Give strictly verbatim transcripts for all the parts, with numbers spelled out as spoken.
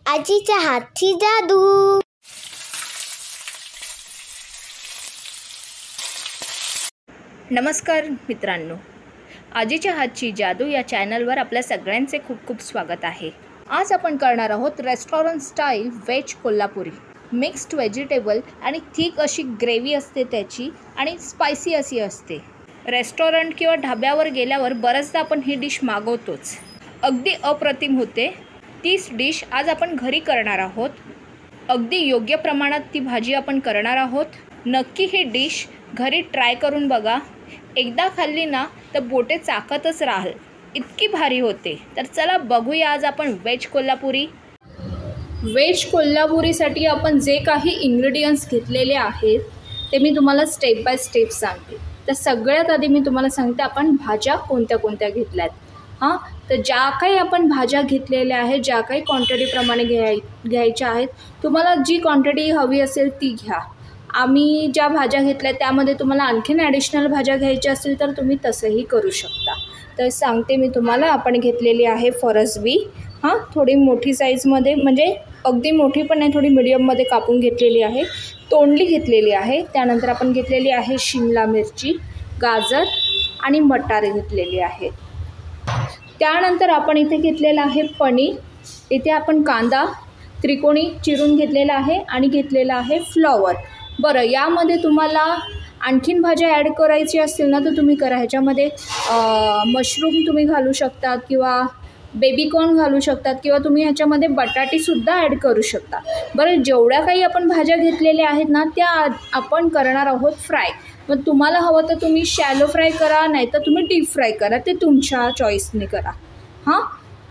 आजीच्या हातची जादू। नमस्कार मित्रांनो, आजीच्या हातची जादू या चॅनलवर आपल्या सगळ्यांचे खूप खूप स्वागत आहे। आज आपण करणार आहोत restaurant style veg Kolhapuri. Mixed vegetable आणि थिक अशी ग्रेव्ही असते त्याची आणि स्पायसी अशी असते। रेस्टॉरंट किंवा ढाब्यावर गेल्यावर बरेचदा आपण ही डिश मागवतोच, अगदी अप्रतिम होते। तीच डिश आज आपण घरी करणार आहोत। अगदी योग्य प्रमाणात ती भाजी आपण करणार आहोत। नक्की ही डिश घरी ट्राय करून बघा, एकदा खाल्ली ना तर बोटे चाकतच राहाल, इतकी भारी होते। तर चला बघूया आज आपण व्हेज कोल्हापुरी। व्हेज कोल्हापुरीसाठी आपण जे काही इंग्रेडियंट्स घेतलेले आहेत ते मी तुम्हाला स्टेप बाय स्टेप सांगते। तर सगळ्यात आधी मी तुम्हाला सांगते आपण भाज्या कोणत्या कोणत्या घेतल्यात। हां, तर ज्या काही आपण भाज्या घेतलेल्या आहेत, ज्या काही क्वांटिटीप्रमाणे घ्याय घ्यायच्या आहेत, तुम्हाला जी क्वांटिटी हवी असेल ती घ्या। आम्ही ज्या भाज्या घेतल्या त्यामध्ये तुम्हाला आणखीन ॲडिशनल भाज्या घ्यायच्या असतील तर तुम्ही तसंही करू शकता। तर सांगते मी तुम्हाला, आपण घेतलेली आहे फरसबी, हां थोडी मोठी साईजमध्ये, म्हणजे अगदी मोठी पण नाही, थोडी मिडियममध्ये कापून घेतलेली आहे। तोंडली घेतलेली आहे। त्यानंतर आपण घेतलेली आहे शिमला मिरची, गाजर आणि मटार घेतलेली आहे। त्यानंतर आपण इथे घेतलेला आहे पनीर। इथे आपण कांदा त्रिकोणी चिरून घेतलेला आहे आणि घेतलेला आहे फ्लॉवर। बरं, यामध्ये तुम्हाला आणखीन भाज्या ॲड करायची असतील ना तर तुम्ही करा। ह्याच्यामध्ये मशरूम तुम्ही घालू शकतात किंवा बेबीकॉर्न घालू शकतात किंवा तुम्ही ह्याच्यामध्ये बटाटीसुद्धा ॲड करू शकता। बरं, जेवढ्या काही आपण भाज्या घेतलेल्या आहेत ना त्या आपण करणार आहोत फ्राय। मग तुम्हाला हवं तर तुम्ही शॅलो फ्राय करा, नाही तर तुम्ही डीप फ्राय करा, ते तुमच्या चॉईसने करा। हां,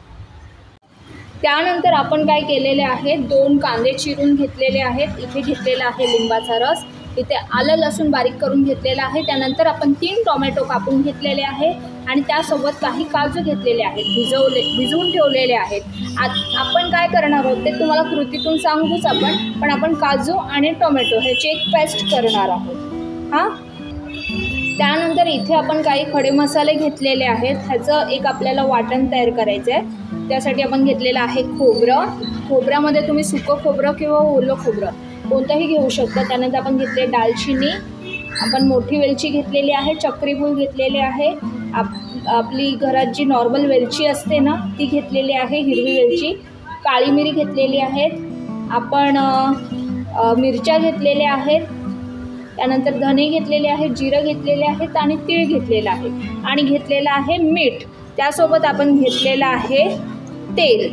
त्यानंतर आपण काय केलेले आहे, दोन कांदे चिरून घेतलेले आहेत। इथे घेतलेला आहे लिंबाचा रस, इथे आलं लसूण बारीक करून घेतलेला आहे। त्यानंतर आपण तीन टोमॅटो कापून घेतलेले आहे आणि त्यासोबत काही काजू घेतलेले आहेत, भिजवले भिजवून ठेवलेले आहेत। आपण काय करणार आहोत ते तुम्हाला कृतीतून सांगूच आपण, पण आपण काजू आणि टोमॅटो ह्याची एक पेस्ट करणार आहोत। हां, त्यानंतर इथे आपण काही खडे मसाले घेतलेले आहेत। ह्याचं एक आपल्याला वाटण तयार करायचं आहे। त्यासाठी आपण घेतलेलं आहे खोबरं। खोबऱ्यामध्ये तुम्ही सुकं खोबरं किंवा ओलं खोबरं कोणतंही घेऊ शकता। त्यानंतर आपण घेतले दालचिनी, आपण मोठी वेलची घेतलेली आहे, चक्रीफूल घेतलेले आहे, आप आपली घरात जी नॉर्मल वेलची असते ना ती घेतलेली आहे, हिरवी वेलची, काळी मिरी घेतलेली आहेत, आपण मिरच्या घेतलेल्या आहेत, त्यानंतर धने घेतलेले आहेत, जिरं घेतलेले आहेत आणि तीळ घेतलेलं आहे आणि घेतलेलं आहे मीठ। त्यासोबत आपण घेतलेलं आहे तेल।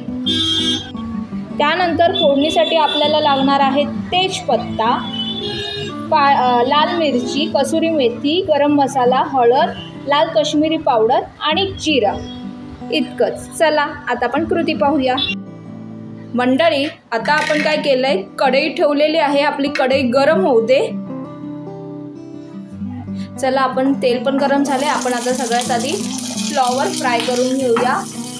त्यानंतर फोडणीसाठी आपल्याला लागणार आहे तेजपत्ता, का लाल मिरची, कसुरी मेथी, गरम मसाला, हळद, लाल काश्मीरी पावडर आणि जिरं, इतकंच। चला आता आपण कृती पाहूया। मंडळी, आता आपण काय केलं आहे, कढई ठेवलेली आहे, आपली कढई गरम होऊ दे। चला, आपण तेल पण गरम झाले, आपण आता सगळ्यात आधी फ्लॉवर फ्राय करून घेऊया।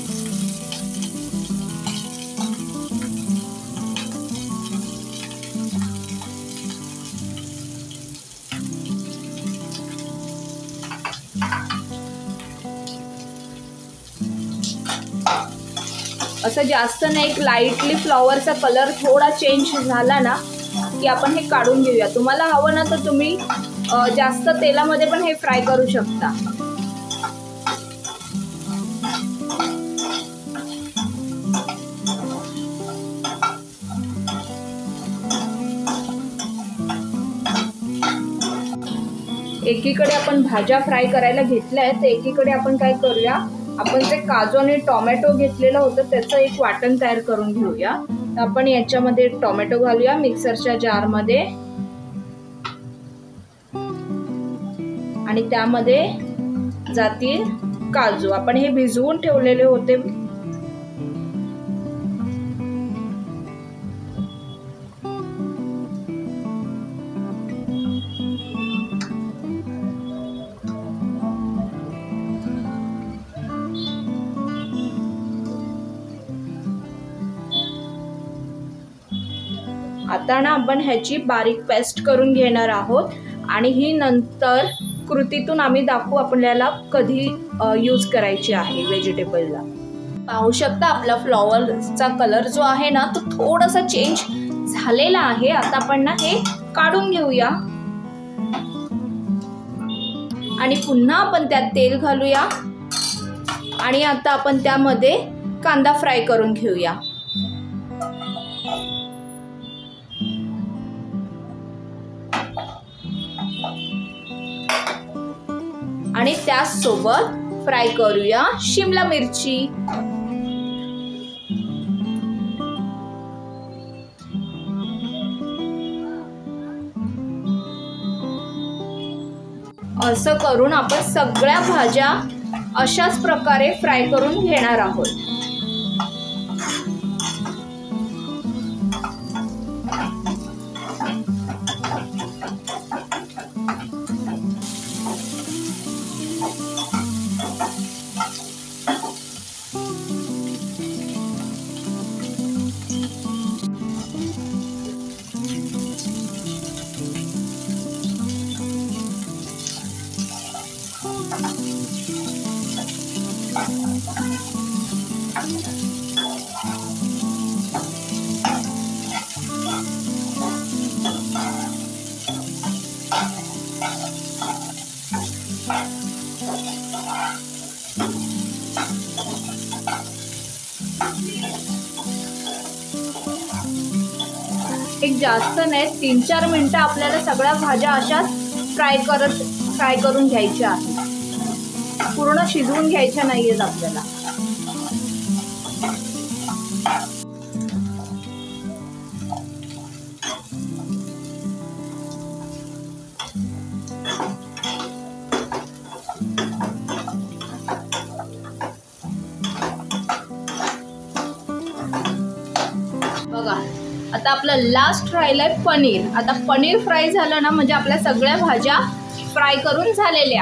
असं जास्त नाही, एक लाईटली फ्लॉवरचा कलर थोडा चेंज झाला ना की आपण हे काढून घेऊया। तुम्हाला हवं ना तर तुम्ही जास्त तेलामध्ये पण हे फ्राय करू शकता। एकीकडे आपण भाज्या फ्राय करायला घेतल्या आहेत, तर एकीकडे आपण काय करूया, आपण जे काजू आणि टोमॅटो घेतलेलं होतं त्याचं एक वाटण तयार करून घेऊया। तर आपण याच्यामध्ये टोमॅटो घालूया मिक्सरच्या जारमध्ये आणि त्यामध्ये जातील काजू। आपण हे भिजवून ठेवलेले होते। आता ना आपण ह्याची बारीक पेस्ट करून घेणार आहोत आणि ही नंतर कृतीतून आम्ही दाखवू आपल्याला कधी यूज करायची आहे व्हेजिटेबलला। पाहू शकता आपला फ्लॉवरचा कलर जो आहे ना तो थोडासा चेंज झालेला आहे. आता आपण ना हे काढून घेऊया आणि पुन्हा आपण त्यात तेल घालूया आणि आता आपण त्यामध्ये कांदा फ्राय करून घेऊया. आणि त्यासोबत फ्राय करूया शिमला मिरची. असं करून आपण सगळ्या भाज्या अशाच प्रकारे फ्राय करून घेणार आहोत. एक जास्त नाही, तीन चार मिनिटं आपल्याला सगळ्या भाज्या अशाच फ्राय करत फ्राय करून घ्यायच्या आहेत. पूर्ण शिजवून घ्यायच्या नाहीयेत आपल्याला. बघा आता आपलं लास्ट राहिलंय पनीर. आता पनीर फ्राय झालं ना म्हणजे आपल्या सगळ्या भाज्या फ्राय करून झालेल्या.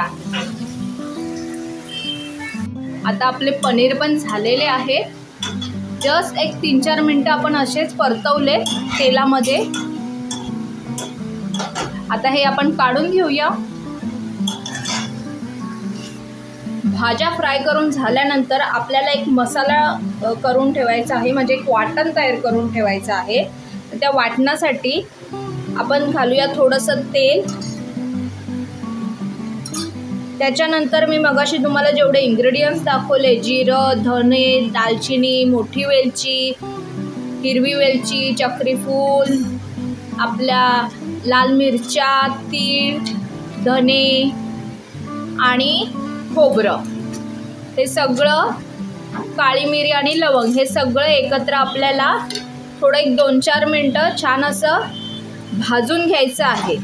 आता आपले पनीर पण झालेले आहे. जस्ट एक तीन चार मिनिटं आपण असेच परतवले तेलामध्ये. आता हे आपण काढून घेऊया. भाज्या फ्राय करून झाल्यानंतर आपल्याला एक मसाला करून ठेवायचा आहे, म्हणजे एक वाटण तयार करून ठेवायचं आहे. त्या वाटणासाठी आपण घालूया थोडंसं तेल. त्याच्यानंतर मी मगाशी तुम्हाला जेवढे इंग्रेडियंट्स दाखवले, जिरं, धने, दालचिनी, मोठी वेलची, हिरवी वेलची, चक्रीफूल, आपल्या लाल मिरच्या, तीळ, धने आणि खोबरं, हे सगळं, काळी मिरी आणि लवंग, हे सगळं एकत्र आपल्याला थोडं एक दोन चार मिनटं छान असं भाजून घ्यायचं आहे.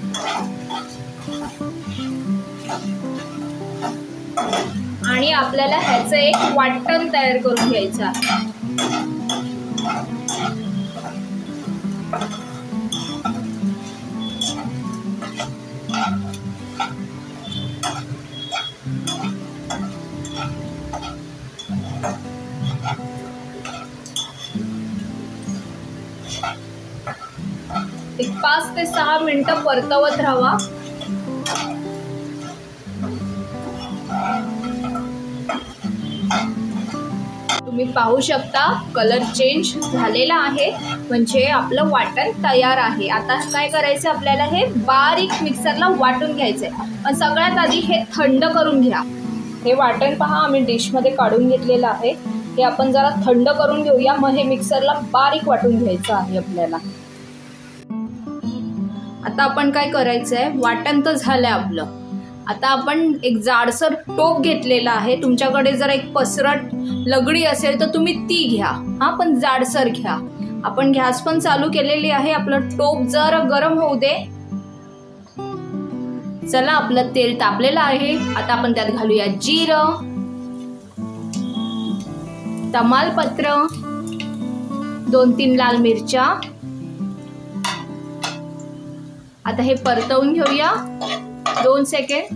आणि आपल्याला ह्याचं एक वाटण तयार करून घ्यायचं आहे. एक पाच ते सहा मिनिटं परतवत राहावा. तुम्ही पाहू शकता कलर चेंज झालेला आहे, म्हणजे आपलं वाटण तयार आहे. आता काय करायचं आपल्याला, हे बारीक मिक्सरला वाटून घ्यायचंय. पण सगळ्यात आधी हे थंड करून घ्या. हे वाटण पहा आम्ही डिशमध्ये काढून घेतलेलं आहे. हे आपण जरा थंड करून घेऊया, मग हे मिक्सरला बारीक वाटून घ्यायचं आहे आपल्याला. आता आपण काय करायचं आहे, वाटण तर झालंय आपलं. आता आपण एक जाडसर टोप घेतलेला आहे. तुमच्याकडे जर एक पसरट लगडी असेल तर तुम्ही ती घ्या, हा पण जाडसर घ्या. आपण गॅस पण चालू केलेली आहे. आपलं टोप जरा गरम होऊ दे. चला, आपलं तेल तापलेलं आहे. आता आपण त्यात घालूया जिरं, तमालपत्र, दोन तीन लाल मिरच्या. आता हे परतवून घेऊया दोन सेकंड.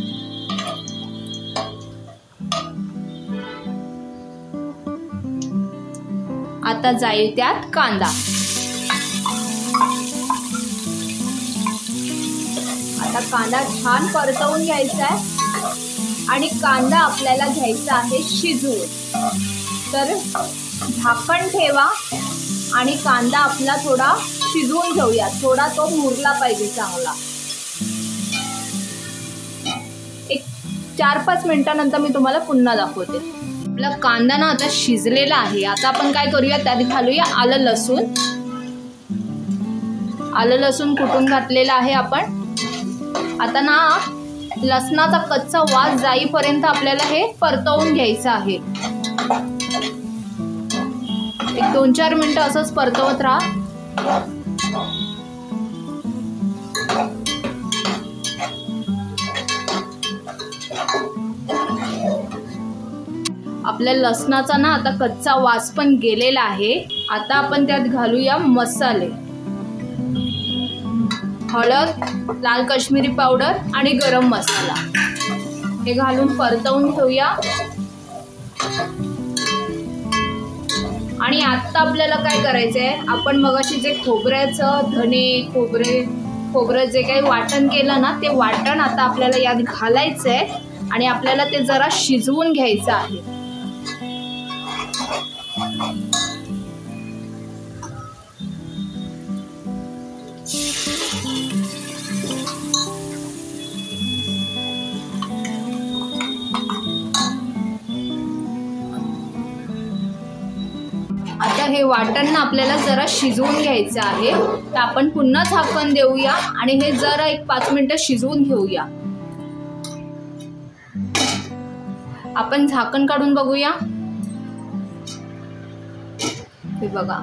आता जाईल त्यात कांदा. आता कांदा छान परतवून घ्यायचा आहे आणि कांदा आपल्याला घ्यायचा आहे शिजवून. तर झाकण ठेवा आणि कांदा आपला थोडा शिजवून घेऊया, थोडा तो मुरला पाहिजे चांगला। एक चार पाच मिनिटानंतर मी तुम्हाला पुन्हा दाखवते। आपला कांदा ना आता शिजलेला आहे। आता आपण काय करूया, त्यात घालूया आलं लसूण। आलं लसूण कुटून घातलेलं आहे आपण। आता ना लसणाचा कच्चा वास जाईपर्यंत आपल्याला हे परतवून घ्यायचं आहे। एक दोन चार मिनिटं असंच परतवत राहा। आपल्या लसणाचा ना आता कच्चा वास पण गेलेला आहे। आता आपण त्यात घालूया मसाले, हळद, लाल काश्मीरी पावडर आणि गरम मसाला। हे घालून परतवून घेऊया। आणि आता आपल्याला काय करायचंय, आपण मगाशी जे खोबऱ्याचं धने खोबरे खोबरं जे काही वाटण केलं ना, ते वाटण आता आपल्याला यात घालायचंय आणि आपल्याला ते जरा शिजवून घ्यायचं आहे। आता हे वाटण ना आपल्याला जरा शिजवून घ्यायचं आहे। तर आपण पुन्हा झाकण देऊया आणि हे जरा एक पाच मिनिटं शिजवून घेऊया। आपण झाकण काढून बघूया। हे बघा,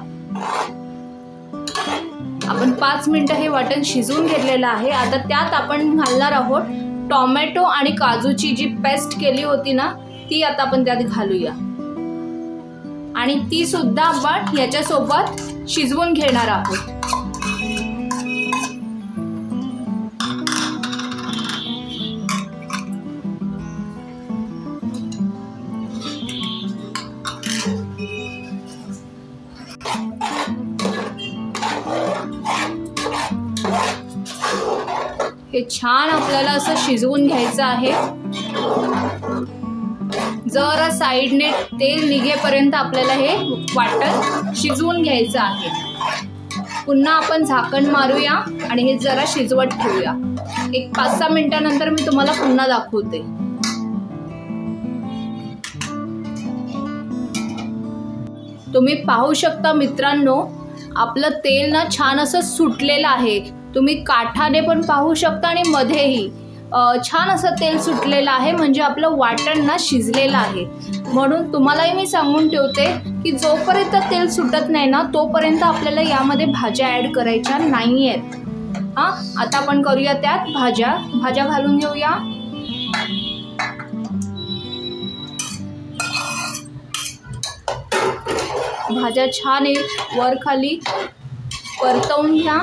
आपण पाच मिनिटं हे वाटण शिजवून घेतलेलं आहे। आता त्यात आपण घालणार आहोत टोमॅटो आणि काजूची जी पेस्ट केली होती ना, ती आता आपण त्यात घालूया आणि ती सुद्धा आपण याच्यासोबत शिजवून घेणार आहोत। हे छान आपल्याला असं शिजवून घ्यायचं आहे। जरा साईडने तेल निघेपर्यंत आपल्याला हे वाटण शिजवून घ्यायचं आहे। पुन्हा आपण झाकण मारूया आणि हे जरा शिजवत ठेवूया। एक पाच सहा मिनिटानंतर मी तुम्हाला पुन्हा दाखवते। तुम्ही पाहू शकता मित्रांनो, आपलं तेल ना छान असं सुटलेलं आहे। तुम्ही काठाने पण पाहू शकता आणि मध्येही छान असं तेल सुटलेलं आहे, म्हणजे आपलं वाटण ना शिजलेलं आहे। म्हणून तुम्हालाही मी सांगून ठेवते की जोपर्यंत तेल सुटत नाही ना, तोपर्यंत आपल्याला यामध्ये भाज्या ॲड करायच्या नाही आहेत। हां, आता आपण करूया त्यात भाज्या भाज्या घालून घेऊया। भाज्या छान वर खाली परतवून घ्या।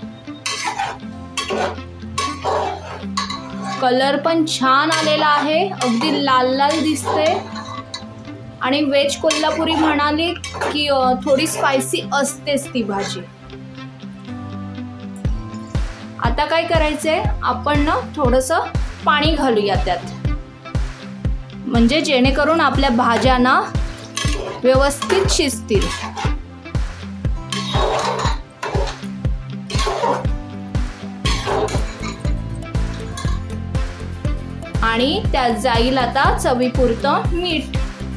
कलर पण छान आलेला आहे, अगदी लाल लाल दिसते। आणि वेज कोल्हापुरी म्हणाली की थोडी स्पायसी असतेच ती भाजी। आता काय करायचंय, आपण ना थोडंसं पाणी घालूया त्यात, म्हणजे जेणेकरून आपल्या भाज्या ना व्यवस्थित शिजतील। आणि त्यात जाईल आता चवीपुरतं मीठ।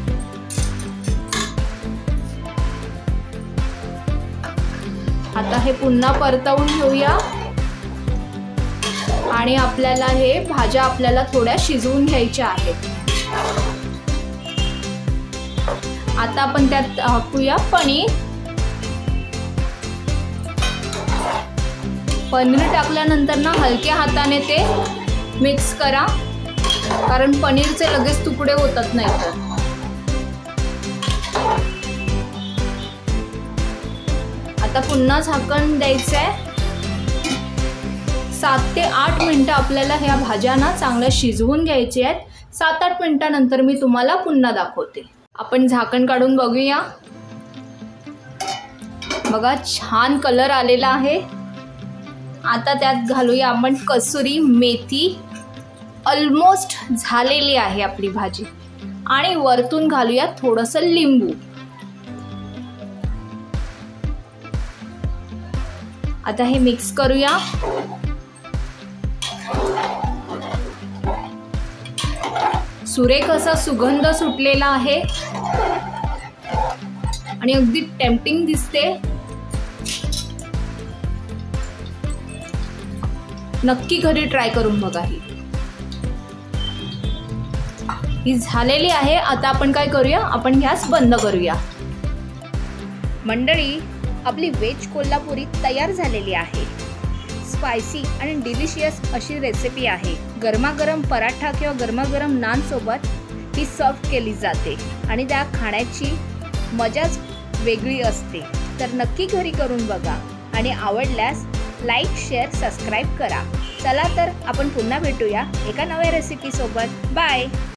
आता हे पुन्हा परतवून घेऊया आणि आपल्याला हे भाज्या आपल्याला थोड्या शिजवून घ्यायच्या आहेत। आता आपण त्यात टाकूया पनीर। पनीर टाकल्यानंतर ना हलक्या हाताने ते मिक्स करा, कारण पनीरचे लगेच तुकडे होतात नाही तर। आता पुन्हा झाकण द्यायचंय। सात ते आठ मिनिटं आपल्याला ह्या भाज्या ना चांगल्या शिजवून घ्यायच्या आहेत। सात आठ मिनिटानंतर मी तुम्हाला पुन्हा दाखवते। आपण झाकण काढून बघूया। बघा, छान कलर आलेला आहे। आता त्यात घालूया आपण कसुरी मेथी। ऑलमोस्ट झालेली आहे आपली भाजी। आणि वरतून घालूया थोडंसं लिंबू। आता हे मिक्स करूया। सुरेख असा सुगंध सुटलेला आहे आणि अगदी टेम्पटिंग दिसते। नक्की घरी ट्राय करून बघा। ही ही झालेली आहे। आता आपण काय करूया, आपण गॅस बंद करूया। मंडळी, आपली व्हेज कोल्हापुरी तयार झालेली आहे। स्पायसी आणि डिलिशियस अशी रेसिपी आहे। गरमागरम पराठा किंवा गरमागरम नान सोबत ही सर्व केली जाते आणि त्या खाण्याची मजाच वेगळी असते। तर नक्की घरी करून बघा आणि आवडल्यास लाईक, शेअर, सबस्क्राईब करा। चला तर आपण पुन्हा भेटूया एका नव्या रेसिपी सोबत। बाय।